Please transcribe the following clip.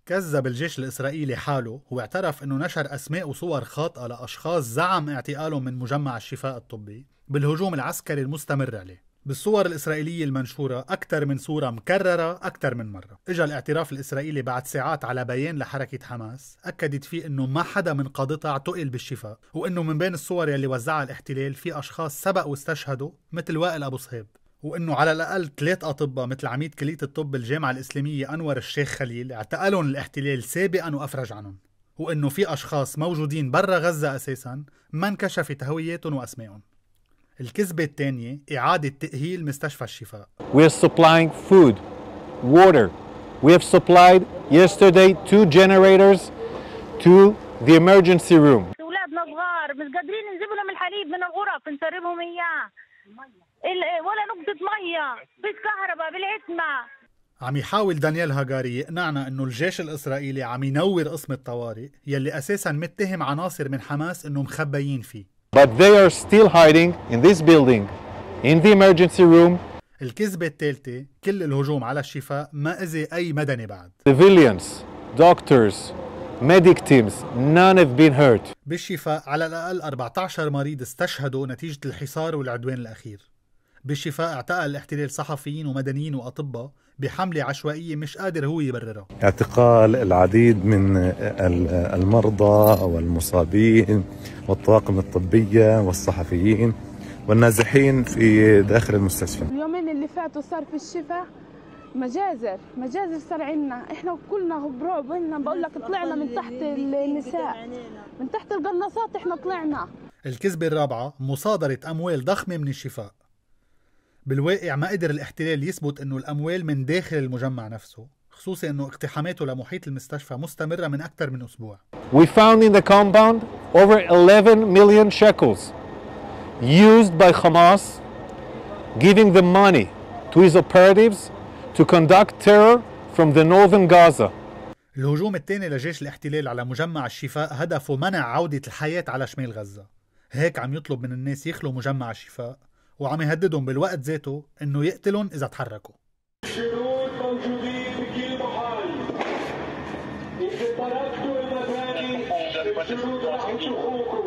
كذب الجيش الإسرائيلي حاله واعترف أنه نشر أسماء وصور خاطئة لأشخاص زعم اعتقالهم من مجمع الشفاء الطبي بالهجوم العسكري المستمر عليه. بالصور الإسرائيلية المنشورة أكثر من صورة مكررة أكثر من مرة. إجا الاعتراف الإسرائيلي بعد ساعات على بيان لحركة حماس أكدت فيه أنه ما حدا من قادتها اعتقل بالشفاء، وأنه من بين الصور يلي وزعها الاحتلال في أشخاص سبق واستشهدوا مثل وائل أبو صهيب، وأنه على الأقل 3 أطباء مثل عميد كلية الطب بالجامعة الإسلامية أنور الشيخ خليل اعتقلهم الاحتلال سابقا وأفرج عنهم، وأنه في أشخاص موجودين برا غزة أساسا ما انكشفت هوياتهم وأسمائهم. الكذبة الثانية إعادة تأهيل مستشفى الشفاء. We are supplying food, water. We have supplied yesterday 2 generators to the emergency room. أولادنا صغار مش قادرين نجيب لهم الحليب من الغرف نشربهم إياه. ولا نقطة مية، فيش كهرباء بالعتمة. عم يحاول دانيال هاجاري يقنعنا انه الجيش الاسرائيلي عم ينور قسم الطوارئ يلي اساسا متهم عناصر من حماس انه مخبيين فيه. But they are still hiding in this building, in the emergency room. الكذبة الثالثة كل الهجوم على الشفاء ما أذى أي مدني بعد. Civilians, doctors, medic teams, none have been hurt. بالشفاء على الأقل 14 مريض استشهدوا نتيجة الحصار والعدوان الأخير. بالشفاء اعتقل الاحتلال صحفيين ومدنيين وأطباء بحملة عشوائية مش قادر هو يبررها. اعتقال العديد من المرضى والمصابين والطواقم الطبية والصحفيين والنازحين في داخل المستشفى. اليومين اللي فاتوا صار في الشفاء مجازر صار عنا، احنا كلنا برعب. بقول لك طلعنا من تحت النساء، من تحت القناصات احنا طلعنا. الكذبة الرابعة مصادرة أموال ضخمة من الشفاء. بالواقع ما قدر الاحتلال يثبت انه الاموال من داخل المجمع نفسه، خصوصي انه اقتحاماته لمحيط المستشفى مستمرة من اكثر من اسبوع. We found in the compound over 11 million shekels used by Hamas, giving the money to his operatives to conduct terror from the northern Gaza. الهجوم الثاني لجيش الاحتلال على مجمع الشفاء هدفه منع عودة الحياة على شمال غزة. هيك عم يطلب من الناس يخلوا مجمع الشفاء، وعم يهددهم بالوقت ذاته انه يقتلهم اذا تحركوا. الشرود موجودين بكل محل. إذا تركتوا المباني الشرود راح يشوفوكم.